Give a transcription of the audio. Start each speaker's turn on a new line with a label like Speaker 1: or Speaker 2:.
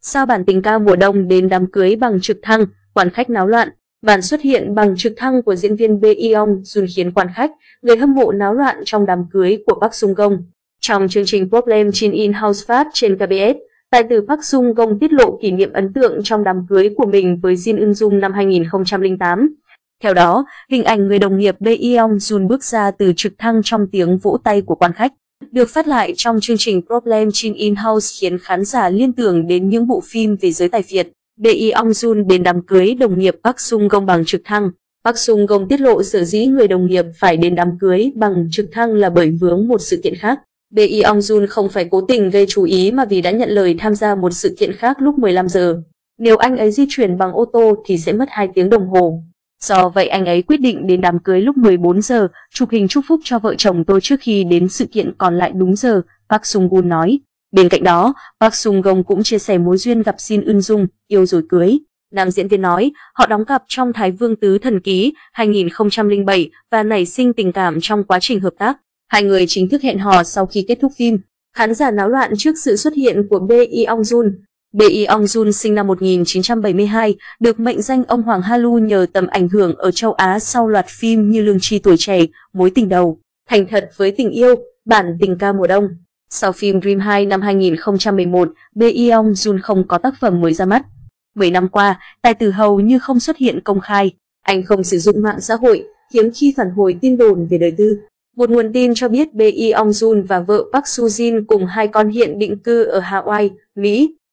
Speaker 1: Sau bản tình ca mùa đông đến đám cưới bằng trực thăng, quan khách náo loạn. Bản xuất hiện bằng trực thăng của diễn viên Bae Yeong Jun khiến quan khách, người hâm mộ náo loạn trong đám cưới của Park Sung Gong. Trong chương trình Problem Chin In House phát trên KBS, tài tử Park Sung Gong tiết lộ kỷ niệm ấn tượng trong đám cưới của mình với Jin Eun Jung năm 2008. Theo đó, hình ảnh người đồng nghiệp Bae Yeong Jun bước ra từ trực thăng trong tiếng vỗ tay của quan khách, được phát lại trong chương trình Problem Chin In House khiến khán giả liên tưởng đến những bộ phim về giới tài phiệt. Bae Yeong Jun đến đám cưới đồng nghiệp Park Sung Gong bằng trực thăng. Park Sung Gong tiết lộ sở dĩ người đồng nghiệp phải đến đám cưới bằng trực thăng là bởi vướng một sự kiện khác. Bae Yeong Jun không phải cố tình gây chú ý mà vì đã nhận lời tham gia một sự kiện khác lúc 15 giờ. Nếu anh ấy di chuyển bằng ô tô thì sẽ mất 2 tiếng đồng hồ. Do vậy anh ấy quyết định đến đám cưới lúc 14 giờ, chụp hình chúc phúc cho vợ chồng tôi trước khi đến sự kiện còn lại đúng giờ, Park Sung Gun nói. Bên cạnh đó, Park Sung Gong cũng chia sẻ mối duyên gặp Jin Eun Jung, yêu rồi cưới. Nam diễn viên nói, họ đóng cặp trong Thái Vương Tứ Thần Ký 2007 và nảy sinh tình cảm trong quá trình hợp tác. Hai người chính thức hẹn hò sau khi kết thúc phim. Khán giả náo loạn trước sự xuất hiện của Bae Yeong Jun. Bae Yeong Jun sinh năm 1972, được mệnh danh ông Hoàng Hallyu nhờ tầm ảnh hưởng ở châu Á sau loạt phim như Lương tri tuổi trẻ, Mối tình đầu, Thành thật với tình yêu, Bản tình ca mùa đông. Sau phim Dream 2 năm 2011, Bae Yeong Jun không có tác phẩm mới ra mắt. 10 năm qua, tài tử hầu như không xuất hiện công khai. Anh không sử dụng mạng xã hội, hiếm khi phản hồi tin đồn về đời tư. Một nguồn tin cho biết Bae Yeong Jun và vợ Park Soo Jin cùng hai con hiện định cư ở Hawaii, Mỹ.